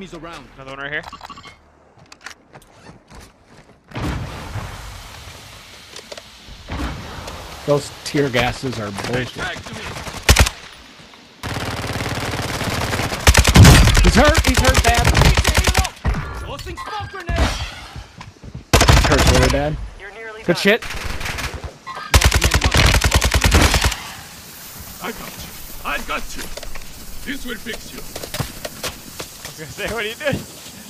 enemies around. Another one right here. Those tear gases are bullshit. He's hurt bad. Tossing smoke grenade. He's hurt really bad. Good shit. I got you. This will fix you. I was gonna say, what are you doing?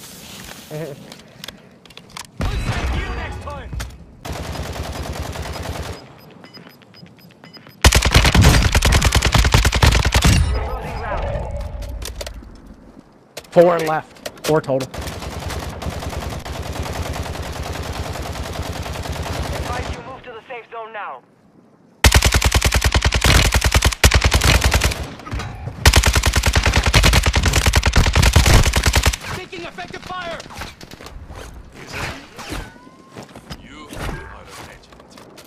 I'll save you next time. Four left. Four total. Advise you move to the safe zone now. Taking effective fire. You are a legend.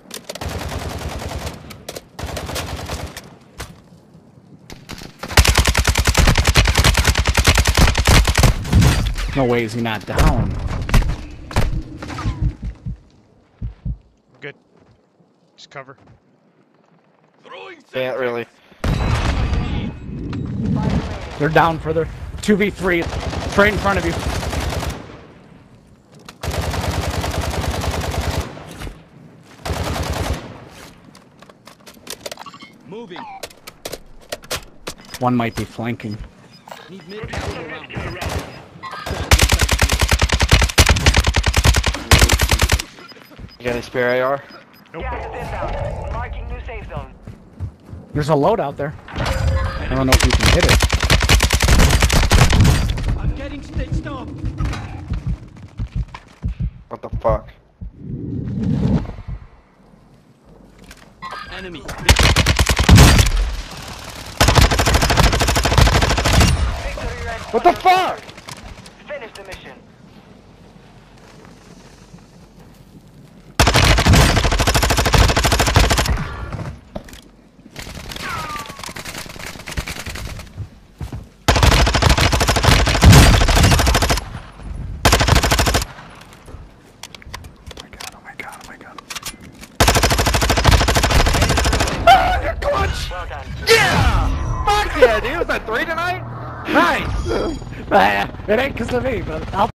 No way is he not down. Good. Just cover. Throwing Can't really. They're down further. 2v3. Straight in front of you. moving. One might be flanking. Need mid tower around. You got any spare AR? Nope. Gas is inbound. Marking new safe zone. There's a load out there. I don't know if you can hit it. I'm getting stitched up. What the fuck? Enemy. Victory red. What the fuck? Finish the mission. Well done. Yeah! Fuck yeah, dude! Was that 3 tonight? Nice! It ain't because of me, but I'll